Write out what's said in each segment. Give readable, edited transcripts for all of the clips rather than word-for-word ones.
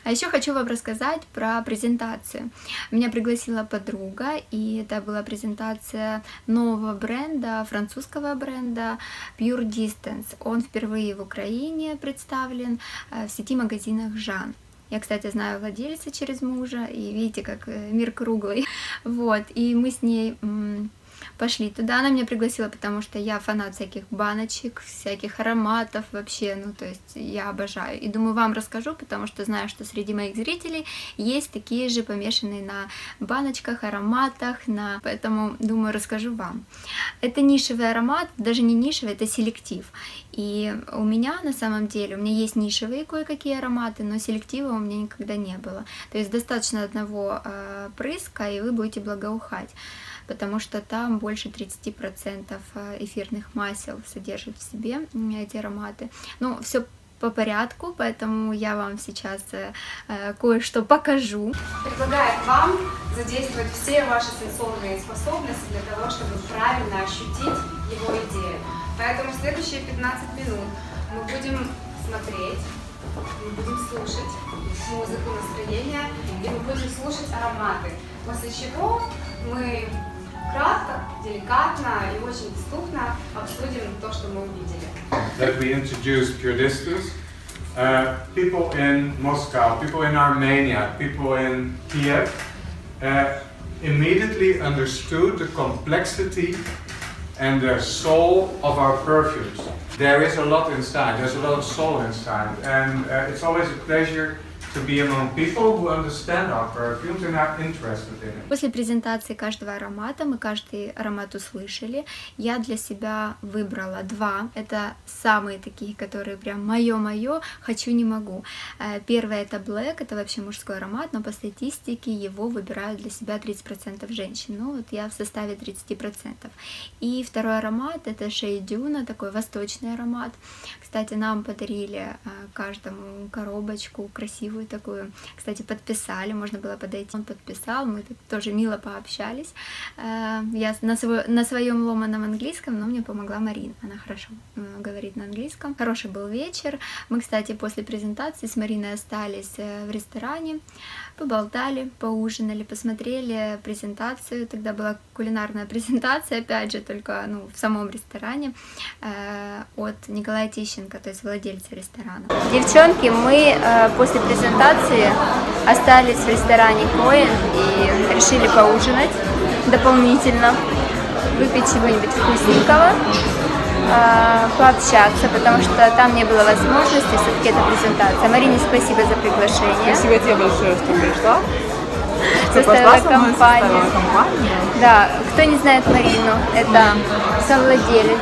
А еще хочу вам рассказать про презентацию. Меня пригласила подруга, и это была презентация нового бренда, французского бренда Pure Distance. Он впервые в Украине представлен в сети магазинах Жан. Я, кстати, знаю владельца через мужа, и видите, как мир круглый. Вот, и мы с ней пошли туда. Она меня пригласила, потому что я фанат всяких баночек, всяких ароматов вообще, ну, то есть я обожаю. И думаю, вам расскажу, потому что знаю, что среди моих зрителей есть такие же помешанные на баночках, ароматах, поэтому, думаю, расскажу вам. Это нишевый аромат, даже не нишевый, это селектив. И у меня, на самом деле, у меня есть нишевые кое-какие ароматы, но селектива у меня никогда не было. То есть достаточно одного прыска, и вы будете благоухать, потому что там больше 30% эфирных масел содержит в себе эти ароматы. Ну, все по порядку, поэтому я вам сейчас кое-что покажу. Предлагаю вам задействовать все ваши сенсорные способности для того, чтобы правильно ощутить его идею. Поэтому в следующие 15 минут мы будем смотреть, мы будем слушать музыку, настроение, и мы будем слушать ароматы. После чего мы кратко, деликатно и очень доступно обсудим то, что мы увидели. That we introduced Pure Distance. People in Moscow, people in Armenia, people in Kiev immediately understood the complexity and the soul of our perfumes. There is a lot inside, there's a lot of soul inside, and it's always a pleasure to be among people who understand our perfumes and are interested in it. После презентации каждого аромата, мы каждый аромат услышали, я для себя выбрала два. Это самые такие, которые прям моё-моё, хочу, не могу. Первый это Black, это вообще мужской аромат, но по статистике его выбирают для себя 30% женщин. Ну вот я в составе 30%. И второй аромат это Shea Duna, такой восточный аромат. Кстати, нам подарили каждому коробочку красивую такую. Кстати, подписали, можно было подойти. Он подписал, мы тут тоже мило пообщались. Я на своем ломаном английском, но мне помогла Марина. Она хорошо говорит на английском. Хороший был вечер. Мы, кстати, после презентации с Мариной остались в ресторане, поболтали, поужинали, посмотрели презентацию. Тогда была кулинарная презентация, опять же, только в самом ресторане от Николая Тищенко, то есть владельца ресторана. Девчонки, мы после презентации остались в ресторане Коэн и решили поужинать дополнительно, выпить чего-нибудь вкусненького, пообщаться, потому что там не было возможности, все-таки это презентация. Марине спасибо за приглашение. Спасибо тебе большое, что пришла. Составила компанию. Да, кто не знает Марину, это совладелец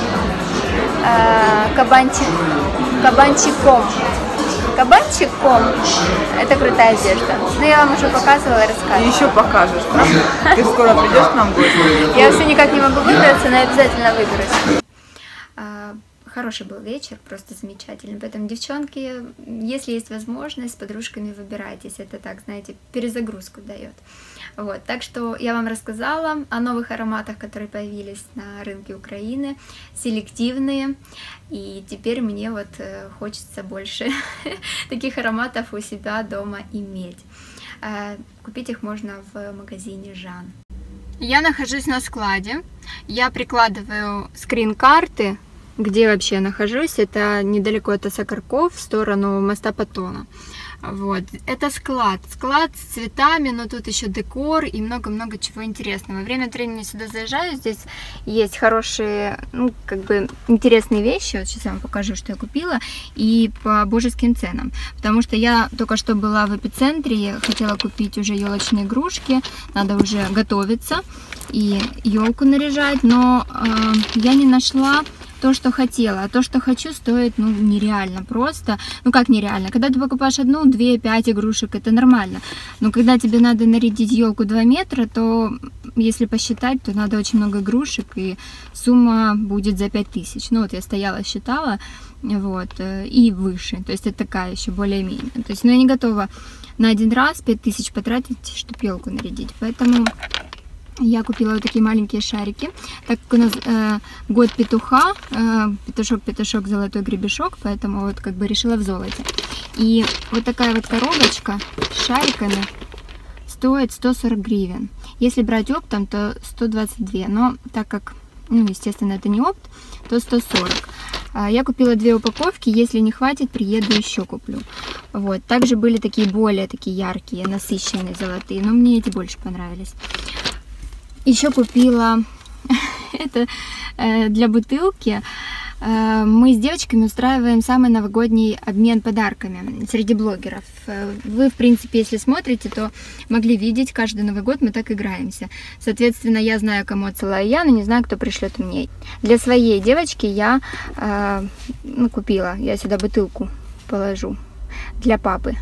Кабанчиком. Это крутая одежда. Ну, я вам уже показывала и рассказывала. И еще покажешь, правда? Ты скоро придешь к нам в гости? Я все никак не могу выбраться, но обязательно выберусь. Хороший был вечер, просто замечательный. Поэтому, девчонки, если есть возможность, с подружками выбирайтесь. Это так, знаете, перезагрузку дает. Вот, так что я вам рассказала о новых ароматах, которые появились на рынке Украины, селективные. И теперь мне вот хочется больше таких ароматов у себя дома иметь. Купить их можно в магазине Жан. Я нахожусь на складе. Я прикладываю скрин-карты, где вообще я нахожусь. Это недалеко от Осокорков, в сторону моста Патона. Вот, это склад с цветами, но тут еще декор и много-много чего интересного. Время от времени сюда заезжаю, здесь есть хорошие, интересные вещи. Вот сейчас я вам покажу, что я купила, и по божеским ценам. Потому что я только что была в эпицентре, хотела купить уже елочные игрушки, надо уже готовиться и елку наряжать, но я не нашла то, что хотела, а то, что хочу, стоит, нереально просто. Ну, как нереально? Когда ты покупаешь 1, 2, 5 игрушек, это нормально. Но когда тебе надо нарядить елку 2 метра, то, если посчитать, то надо очень много игрушек, и сумма будет за 5000. Ну, вот я стояла, считала, вот, и выше. То есть, это такая еще более-менее. То есть, я не готова на один раз 5000 потратить, чтобы елку нарядить. Поэтому я купила вот такие маленькие шарики, так как у нас год петуха, петушок, золотой гребешок, поэтому вот решила в золоте. И вот такая вот коробочка с шариками стоит 140 гривен. Если брать оптом, то 122. Но так как, ну, естественно, это не опт, то 140. Я купила 2 упаковки. Если не хватит, приеду еще куплю. Вот. Также были такие более такие яркие, насыщенные золотые. Но мне эти больше понравились. Еще купила это для бутылки. Мы с девочками устраиваем самый новогодний обмен подарками среди блогеров. Вы, в принципе, если смотрите, то могли видеть, каждый Новый год мы так играемся. Соответственно, я знаю, кому отсылаю я, но не знаю, кто пришлет мне. Для своей девочки я купила, я сюда бутылку положу для папы.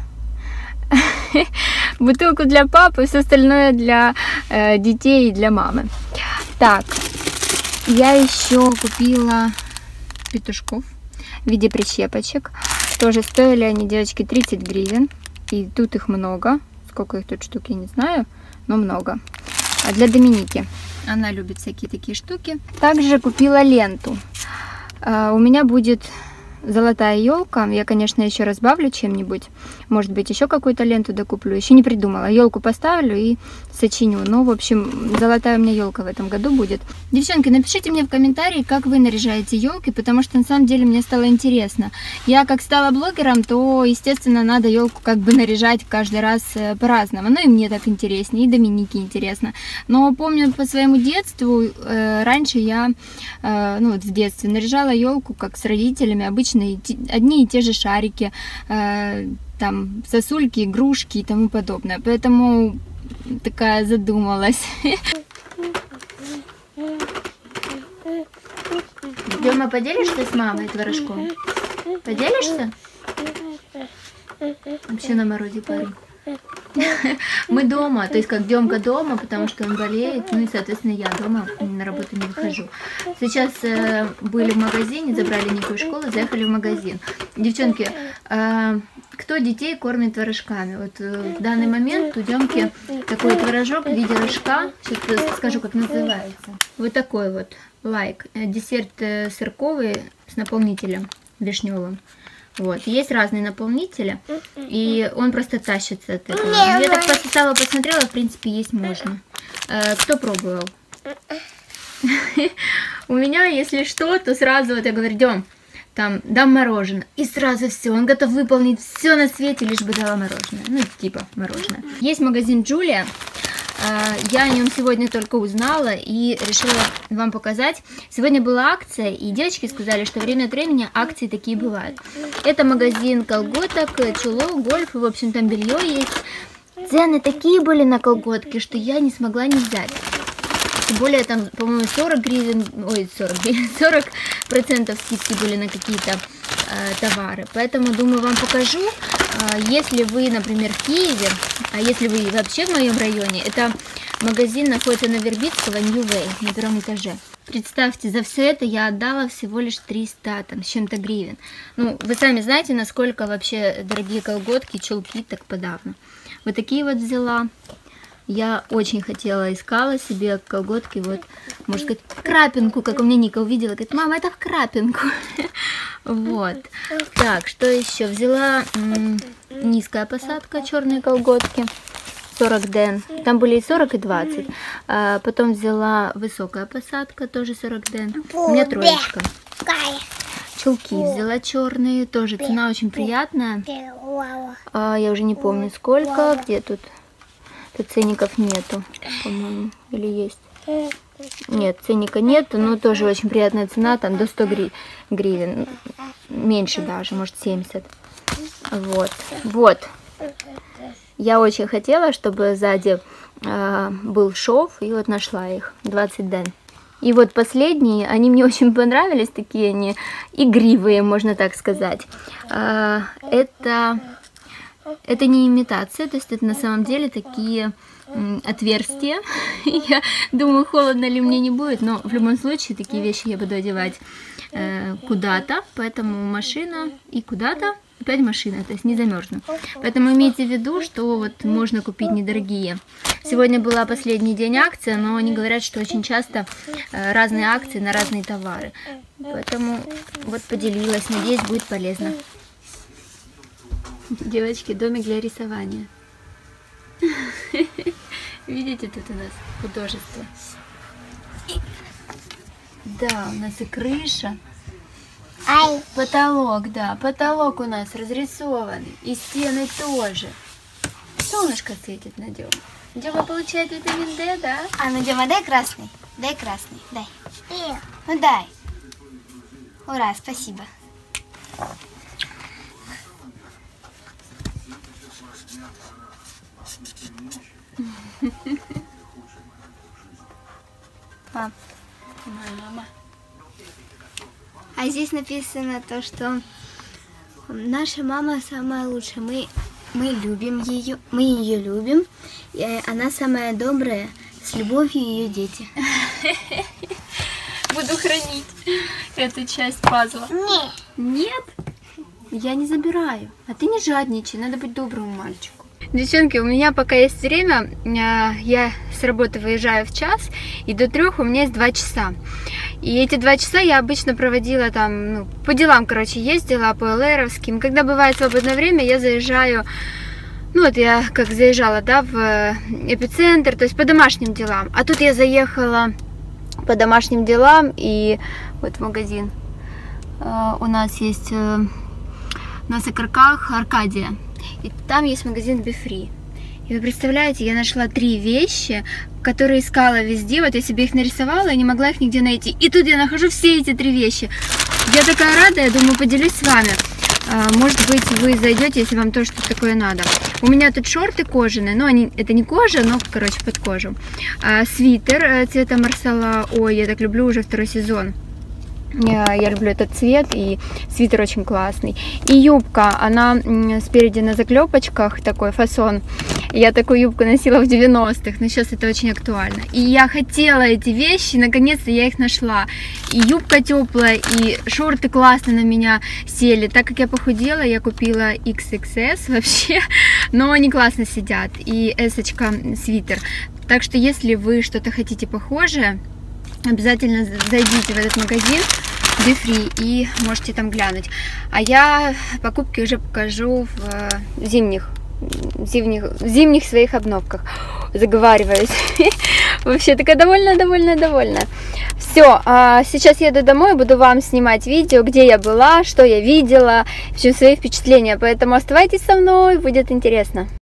Бутылку для папы, все остальное для детей и для мамы. Так, я еще купила петушков в виде прищепочек. Тоже стоили они, девочки, 30 гривен. И тут их много. Сколько их тут штук, я не знаю, но много. А для Доминики. Она любит всякие такие штуки. Также купила ленту. У меня будет золотая елка. Я, конечно, еще разбавлю чем-нибудь. Может быть, еще какую-то ленту докуплю. Еще не придумала. Елку поставлю и сочиню. Ну, в общем, золотая у меня елка в этом году будет. Девчонки, напишите мне в комментарии, как вы наряжаете елки, потому что на самом деле мне стало интересно. Я как стала блогером, то, естественно, надо елку как бы наряжать каждый раз по-разному. Ну и мне так интереснее, и Доминике интересно. Но помню по своему детству, раньше я, ну вот в детстве, наряжала елку как с родителями, обычно одни и те же шарики, там сосульки, игрушки и тому подобное. Поэтому такая задумалась. Дема, поделишься с мамой творожком? Поделишься? Вообще на морозе парень. Мы дома, то есть как Демка дома, потому что он болеет, ну и, соответственно, я дома, на работу не выхожу. Сейчас были в магазине, забрали Нику из школы, заехали в магазин. Девчонки, кто детей кормит творожками? Вот в данный момент у Демки такой творожок в виде рожка, сейчас скажу, как называется. Вот такой вот, лайк, десерт сырковый с наполнителем вишневым. Вот, есть разные наполнители, и он просто тащится от этого. Я так по составу посмотрела, в принципе, есть можно. Кто пробовал? У меня, если что, то сразу вот я говорю, Дем, там, дам мороженое. И сразу все, он готов выполнить все на свете, лишь бы дала мороженое. Ну, типа мороженое. Есть магазин Джулия. Я о нем сегодня только узнала и решила вам показать. Сегодня была акция, и девочки сказали, что время от времени акции такие бывают. Это магазин колготок, чулок, гольф, в общем, там белье есть. Цены такие были на колготки, что я не смогла не взять. Тем более там, по-моему, 40 гривен, ой, 40% скидки были на какие-то товары. Поэтому, думаю, вам покажу. Если вы, например, в Киеве, а если вы вообще в моем районе, это магазин находится на Вербицкого, New Way, на 1-м этаже. Представьте, за все это я отдала всего лишь 300 там, с чем-то гривен. Ну, вы сами знаете, насколько вообще дорогие колготки, чулки, так подавно. Вот такие вот взяла. Я очень хотела, искала себе колготки, вот, может сказать, крапинку, как у меня Ника увидела, говорит, мама, это в крапинку. Вот. Так, что еще? Взяла низкая посадка, черные колготки, 40 ден. Там были и 40, и 20. Потом взяла высокая посадка, тоже 40 ден. У меня троечка. Чулки взяла черные, тоже цена очень приятная. Я уже не помню сколько, где тут. Тут ценников нету, по-моему, или есть? Нет, ценника нету, но тоже очень приятная цена, там до 100 гривен, меньше даже, может 70. Вот, вот. Я очень хотела, чтобы сзади был шов, и вот нашла их, 20 ден. И вот последние, они мне очень понравились, такие они игривые, можно так сказать. Это не имитация, то есть это на самом деле такие отверстия. Я думаю, холодно ли мне не будет, но в любом случае такие вещи я буду одевать куда-то, поэтому машина и куда-то, опять машина, то есть не замерзну. Поэтому имейте в виду, что вот можно купить недорогие. Сегодня была последний день акции, но они говорят, что очень часто разные акции на разные товары. Поэтому вот поделилась, надеюсь, будет полезно. Девочки, домик для рисования. Видите, тут у нас художество. Да, у нас и крыша. Потолок, да, потолок у нас разрисованный. И стены тоже. Солнышко светит на Дему. Дема получает витамин D, да? А ну, Дема, дай красный. Дай красный, дай. Ну дай. Ура, спасибо. Пап. Мама. А здесь написано то, что наша мама самая лучшая. Мы любим ее, мы ее любим. И она самая добрая. С любовью ее дети. Буду хранить эту часть пазла. Нет. Нет? Я не забираю. А ты не жадничай, надо быть добрым мальчику. Девчонки, у меня пока есть время, я с работы выезжаю в 1, и до 3 у меня есть 2 часа. И эти 2 часа я обычно проводила там, ну, по делам, короче, ездила, по ЛРовским. Когда бывает свободное время, я заезжаю, ну вот я как заезжала, да, в эпицентр, то есть по домашним делам. А тут я заехала по домашним делам, и вот магазин у нас есть на Сокарках, Аркадия. И там есть магазин Be Free. И вы представляете, я нашла 3 вещи, которые искала везде. Вот я себе их нарисовала и не могла их нигде найти. И тут я нахожу все эти 3 вещи. Я такая рада, я думаю, поделюсь с вами. Может быть, вы зайдете, если вам тоже что-то такое надо. У меня тут шорты кожаные, но это не кожа, но, короче, под кожу. Свитер цвета Марсала. Ой, я так люблю уже 2-й сезон. Я люблю этот цвет, и свитер очень классный. И юбка, она спереди на заклепочках, такой фасон. Я такую юбку носила в 90-х, но сейчас это очень актуально. И я хотела эти вещи, наконец-то я их нашла. И юбка теплая, и шорты классно на меня сели. Так как я похудела, я купила XXS вообще, но они классно сидят. И S-очка свитер. Так что если вы что-то хотите похожее, обязательно зайдите в этот магазин Be Free и можете там глянуть. А я покупки уже покажу в зимних своих обновках. Заговариваюсь. Вообще такая довольная. Все, сейчас еду домой, буду вам снимать видео, где я была, что я видела, в общем, свои впечатления. Поэтому оставайтесь со мной, будет интересно.